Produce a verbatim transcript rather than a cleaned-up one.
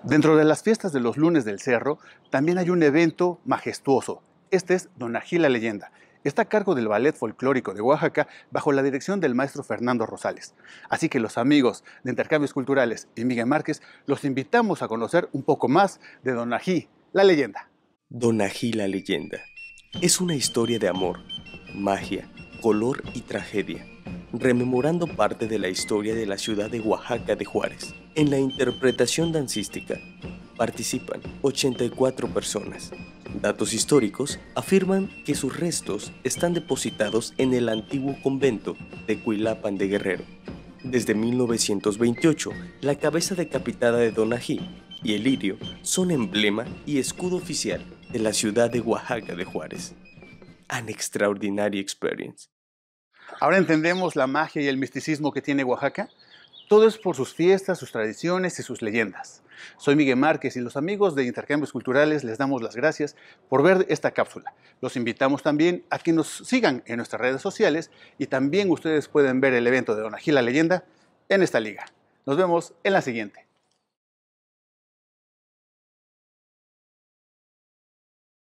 Dentro de las fiestas de los lunes del Cerro, también hay un evento majestuoso. Este es Donají la Leyenda. Está a cargo del Ballet Folclórico de Oaxaca bajo la dirección del maestro Fernando Rosales. Así que los amigos de Intercambios Culturales y Miguel Márquez los invitamos a conocer un poco más de Donají la Leyenda. Donají la Leyenda es una historia de amor, magia, color y tragedia, rememorando parte de la historia de la ciudad de Oaxaca de Juárez. En la interpretación dancística participan ochenta y cuatro personas. Datos históricos afirman que sus restos están depositados en el antiguo convento de Cuilapan de Guerrero. Desde mil novecientos veintiocho, la cabeza decapitada de Donají y el lirio son emblema y escudo oficial de la ciudad de Oaxaca de Juárez. An extraordinary experience. Ahora entendemos la magia y el misticismo que tiene Oaxaca. Todo es por sus fiestas, sus tradiciones y sus leyendas. Soy Miguel Márquez y los amigos de Intercambios Culturales les damos las gracias por ver esta cápsula. Los invitamos también a que nos sigan en nuestras redes sociales y también ustedes pueden ver el evento de Donají la Leyenda en esta liga. Nos vemos en la siguiente.